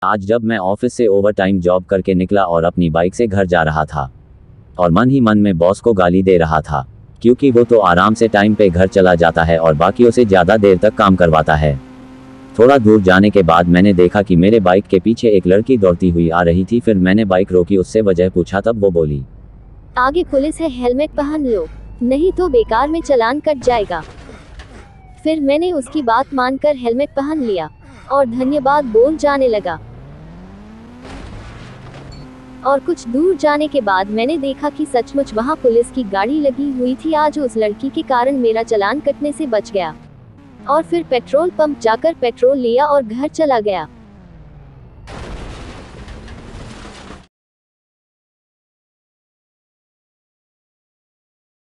आज जब मैं ऑफिस से ओवरटाइम जॉब करके निकला और अपनी बाइक से घर जा रहा था और मन ही मन में बॉस को गाली दे रहा था, क्योंकि वो तो आराम से टाइम पे घर चला जाता है और बाकियों से ज़्यादा देर तक काम करवाता है। थोड़ा दूर जाने के बाद मैंने देखा कि मेरे बाइक के पीछे एक लड़की दौड़ती हुई आ रही थी। फिर मैंने बाइक रोकी, उससे वजह पूछा, तब वो बोली, आगे पुलिस है, हेलमेट पहन लो, नहीं तो बेकार में चालान कट जाएगा। फिर मैंने उसकी बात मानकर हेलमेट पहन लिया और धन्यवाद बोल जाने लगा। और कुछ दूर जाने के बाद मैंने देखा कि सचमुच वहां पुलिस की गाड़ी लगी हुई थी। आज उस लड़की के कारण मेरा चालान कटने से बच गया और फिर पेट्रोल पंप जाकर पेट्रोल लिया और घर चला गया।